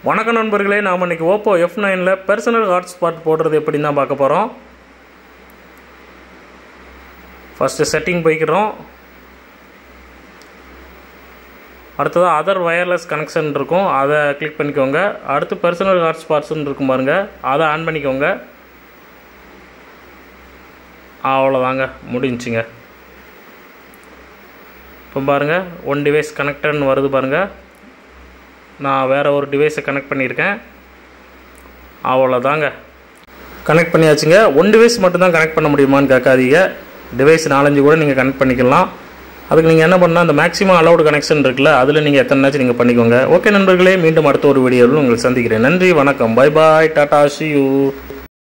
வணக்கம் நண்பர்களே, நாம் இன்னைக்கு Oppo F9ல பர்சனல் ஹாட்ஸ்பாட் போடுறது எப்படின்னு தான் பார்க்க போகிறோம். ஃபஸ்ட்டு செட்டிங் போய்க்கிறோம். அடுத்தது அதர் வயர்லெஸ் கனெக்ஷன் இருக்கும், அதை கிளிக் பண்ணிக்கோங்க. அடுத்து பர்சனல் ஹாட்ஸ்பாட்ஸ்ன்னு இருக்கும் பாருங்கள், அதை ஆன் பண்ணிக்கோங்க. அவ்வளோதாங்க, முடிஞ்சுங்க. இப்போ பாருங்கள், ஒன் டிவைஸ் கனெக்டட்னு வருது பாருங்கள். நான் வேறு ஒரு டிவைஸை கனெக்ட் பண்ணியிருக்கேன். அவ்வளோதாங்க, கனெக்ட் பண்ணியாச்சுங்க. ஒன் டிவைஸ் மட்டும்தான் கனெக்ட் பண்ண முடியுமான்னு கேட்காதீங்க. டிவைஸ் 4-5 கூட நீங்கள் கனெக்ட் பண்ணிக்கலாம். அதுக்கு நீங்கள் என்ன பண்ணால் அந்த மேக்ஸிமம் அலௌடு கனெக்ஷன் இருக்குல்ல, அதில் நீங்கள் எத்தனைனாச்சும் நீங்கள் பண்ணிக்கோங்க. ஓகே நண்பர்களே, மீண்டும் அடுத்த ஒரு வீடியோவில் உங்களை சந்திக்கிறேன். நன்றி, வணக்கம், bye bye, tata, see you.